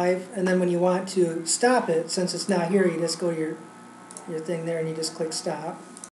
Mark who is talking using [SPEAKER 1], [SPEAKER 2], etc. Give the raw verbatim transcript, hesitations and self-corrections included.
[SPEAKER 1] live, and then when you want to stop it, since it's not here, you just go to your, your thing there and you just click stop.